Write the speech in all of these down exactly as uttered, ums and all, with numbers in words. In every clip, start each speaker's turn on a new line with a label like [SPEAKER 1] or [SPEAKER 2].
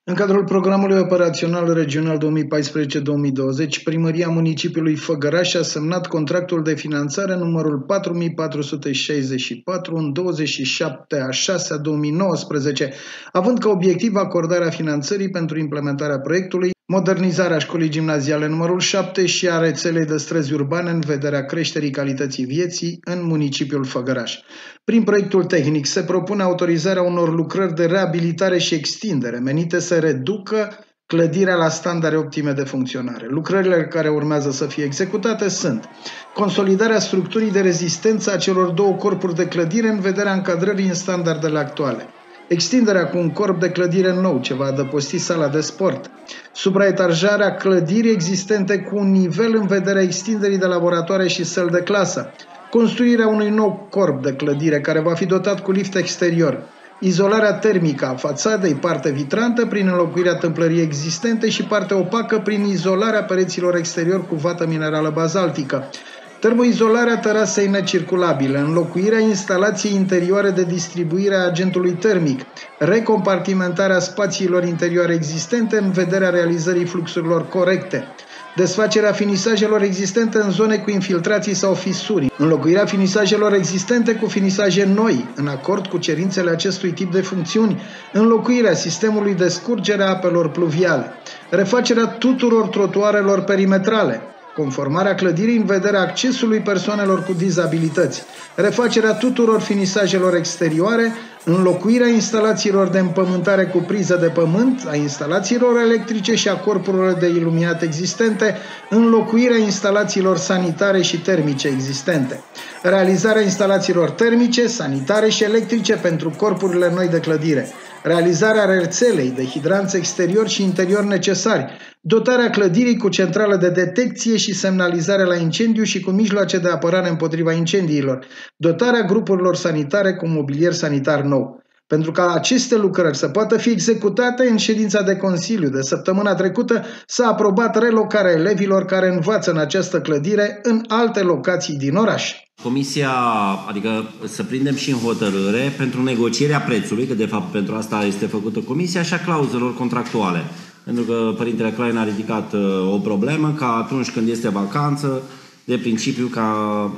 [SPEAKER 1] În cadrul programului operațional regional două mii paisprezece două mii douăzeci, Primăria Municipiului Făgăraș a semnat contractul de finanțare numărul patru mii patru sute șaizeci și patru în douăzeci și șapte a șasea două mii nouăsprezece, având ca obiectiv acordarea finanțării pentru implementarea proiectului, modernizarea școlii gimnaziale numărul șapte și a rețelei de străzi urbane în vederea creșterii calității vieții în municipiul Făgăraș. Prin proiectul tehnic se propune autorizarea unor lucrări de reabilitare și extindere menite să reducă clădirea la standarde optime de funcționare. Lucrările care urmează să fie executate sunt consolidarea structurii de rezistență a celor două corpuri de clădire în vederea încadrării în standardele actuale, extinderea cu un corp de clădire nou ce va adăposti sala de sport, supraetajarea clădirii existente cu un nivel în vederea extinderii de laboratoare și săli de clasă, construirea unui nou corp de clădire care va fi dotat cu lift exterior, izolarea termică a fațadei, parte vitrantă prin înlocuirea tâmplării existente și parte opacă prin izolarea pereților exterior cu vată minerală bazaltică, termoizolarea terasei necirculabile, înlocuirea instalației interioare de distribuire a agentului termic, recompartimentarea spațiilor interioare existente în vederea realizării fluxurilor corecte, desfacerea finisajelor existente în zone cu infiltrații sau fisuri, înlocuirea finisajelor existente cu finisaje noi, în acord cu cerințele acestui tip de funcțiuni, înlocuirea sistemului de scurgere a apelor pluviale, refacerea tuturor trotuarelor perimetrale, conformarea clădirii în vederea accesului persoanelor cu dizabilități, refacerea tuturor finisajelor exterioare, înlocuirea instalațiilor de împământare cu priză de pământ, a instalațiilor electrice și a corpurilor de iluminat existente, înlocuirea instalațiilor sanitare și termice existente, realizarea instalațiilor termice, sanitare și electrice pentru corpurile noi de clădire, realizarea rețelei de hidranți exterior și interior necesari, dotarea clădirii cu centrală de detecție și semnalizare la incendiu și cu mijloace de apărare împotriva incendiilor, dotarea grupurilor sanitare cu mobilier sanitar nou. Pentru ca aceste lucrări să poată fi executate, în ședința de Consiliu de săptămâna trecută s-a aprobat relocarea elevilor care învață în această clădire în alte locații din oraș.
[SPEAKER 2] Comisia, adică să prindem și în hotărâre pentru negocierea prețului, că de fapt pentru asta este făcută comisia, și a clauzelor contractuale. Pentru că Părintele Klein a ridicat uh, o problemă ca atunci când este vacanță, de principiu ca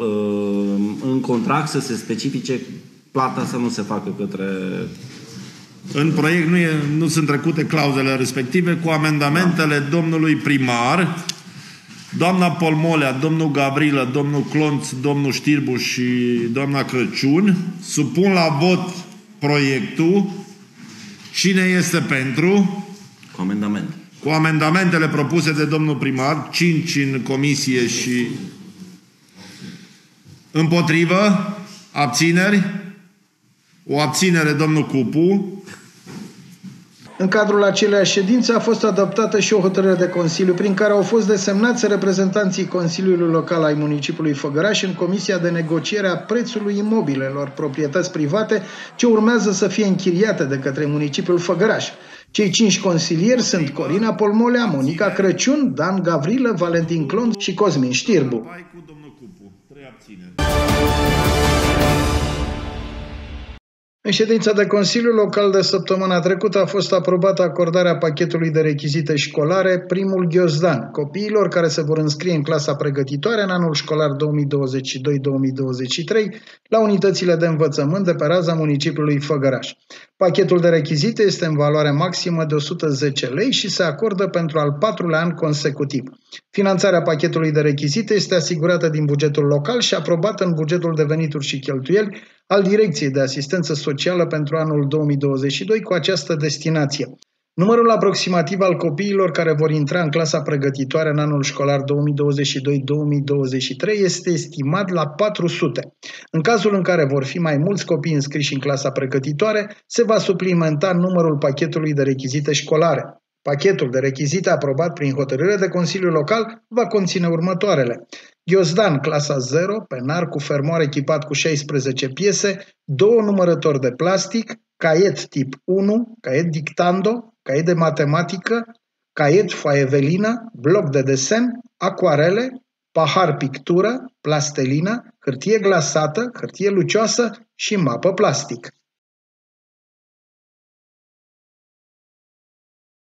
[SPEAKER 2] uh, în contract să se specifice plata să nu se facă către...
[SPEAKER 3] În proiect nu, e, nu sunt trecute clauzele respective cu amendamentele da. domnului primar, doamna Polmolea, domnul Gavrilă, domnul Clonț, domnul Știrbu și doamna Crăciun. Supun la vot proiectul. Cine este pentru?
[SPEAKER 2] Cu amendament.
[SPEAKER 3] Cu amendamentele propuse de domnul primar, cinci în comisie și împotrivă, abțineri, o abținere domnul Cupu.
[SPEAKER 1] În cadrul aceleiași ședințe a fost adoptată și o hotărâre de Consiliu prin care au fost desemnați reprezentanții Consiliului Local ai municipiului Făgăraș în Comisia de Negociere a prețului imobilelor proprietăți private ce urmează să fie închiriate de către municipiul Făgăraș. Cei cinci consilieri sunt Corina Polmolea, Monica Crăciun, Dan Gavrilă, Valentin Clonț și Cosmin Știrbu. În ședința de Consiliu Local de săptămâna trecută a fost aprobată acordarea pachetului de rechizite școlare Primul Ghiozdan copiilor care se vor înscrie în clasa pregătitoare în anul școlar două mii douăzeci și doi două mii douăzeci și trei la unitățile de învățământ de pe raza municipiului Făgăraș. Pachetul de rechizite este în valoare maximă de o sută zece lei și se acordă pentru al patrulea an consecutiv. Finanțarea pachetului de rechizite este asigurată din bugetul local și aprobată în bugetul de venituri și cheltuieli al Direcției de Asistență Socială pentru anul două mii douăzeci și doi cu această destinație. Numărul aproximativ al copiilor care vor intra în clasa pregătitoare în anul școlar două mii douăzeci și doi două mii douăzeci și trei este estimat la patru sute. În cazul în care vor fi mai mulți copii înscriși în clasa pregătitoare, se va suplimenta numărul pachetului de rechizite școlare. Pachetul de rechizite aprobat prin hotărâre de Consiliu Local va conține următoarele: Ghiozdan clasa zero, penar cu fermoar echipat cu șaisprezece piese, două numărători de plastic, caiet tip unu, caiet dictando, caiet de matematică, caiet foaie velină, bloc de desen, acuarele, pahar pictură, plastelină, hârtie glasată, hârtie lucioasă și mapă plastic.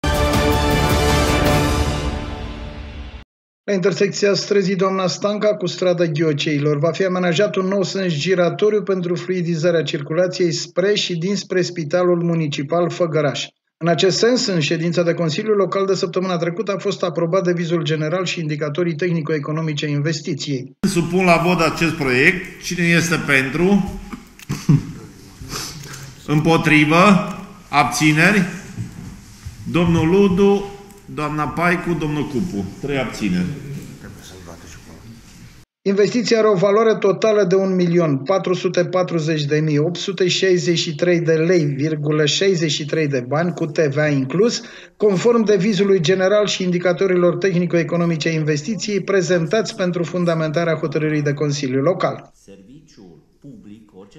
[SPEAKER 1] La intersecția străzii Doamna Stanca cu strada Ghioceilor va fi amenajat un nou sens giratoriu pentru fluidizarea circulației spre și dinspre Spitalul Municipal Făgăraș. În acest sens, în ședința de Consiliu Local de săptămâna trecută a fost aprobat devizul general și indicatorii tehnico-economice investiției.
[SPEAKER 3] Supun la vot acest proiect. Cine este pentru? Împotrivă? Abțineri? Domnul Ludu, doamna Paicu, domnul Cupu. Trei abțineri.
[SPEAKER 1] Investiția are o valoare totală de un milion patru sute patruzeci de mii opt sute șaizeci și trei de lei, virgulă șaizeci și trei de bani, cu T V A inclus, conform devizului general și indicatorilor tehnico-economice investiției prezentați pentru fundamentarea hotărârii de Consiliu Local.
[SPEAKER 2] Serviciul public, orice...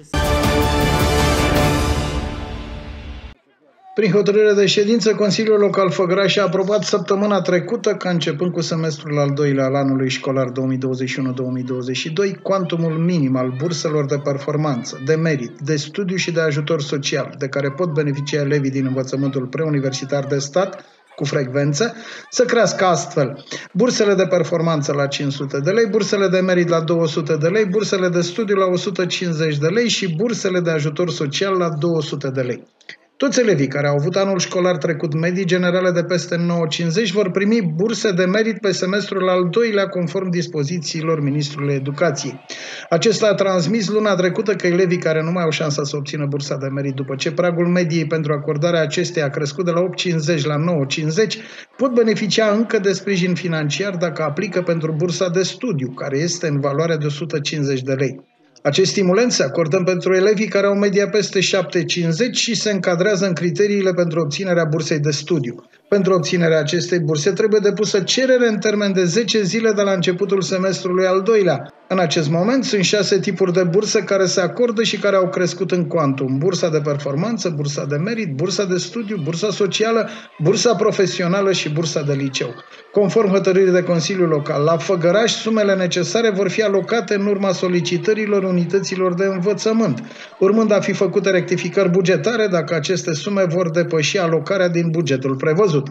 [SPEAKER 1] Prin hotărâre de ședință, Consiliul Local Făgăraș a aprobat săptămâna trecută, ca începând cu semestrul al doilea al anului școlar două mii douăzeci și unu două mii douăzeci și doi, cuantumul minim al burselor de performanță, de merit, de studiu și de ajutor social, de care pot beneficia elevii din învățământul preuniversitar de stat, cu frecvență, să crească astfel: bursele de performanță la cinci sute de lei, bursele de merit la două sute de lei, bursele de studiu la o sută cincizeci de lei și bursele de ajutor social la două sute de lei. Toți elevii care au avut anul școlar trecut medii generale de peste nouă virgulă cincizeci vor primi burse de merit pe semestrul al doilea, conform dispozițiilor Ministrului Educației. Acesta a transmis luna trecută că elevii care nu mai au șansa să obțină bursa de merit după ce pragul mediei pentru acordarea acesteia a crescut de la opt virgulă cincizeci la nouă virgulă cincizeci pot beneficia încă de sprijin financiar dacă aplică pentru bursa de studiu, care este în valoare de o sută cincizeci de lei. Acest stimulent se acordă pentru elevii care au media peste șapte virgulă cincizeci și se încadrează în criteriile pentru obținerea bursei de studiu. Pentru obținerea acestei burse trebuie depusă cerere în termen de zece zile de la începutul semestrului al doilea. În acest moment sunt șase tipuri de burse care se acordă și care au crescut în cuantum: bursa de performanță, bursa de merit, bursa de studiu, bursa socială, bursa profesională și bursa de liceu. Conform hotărârii de Consiliu Local, la Făgăraș, sumele necesare vor fi alocate în urma solicitărilor unităților de învățământ, urmând a fi făcute rectificări bugetare dacă aceste sume vor depăși alocarea din bugetul prevăzut.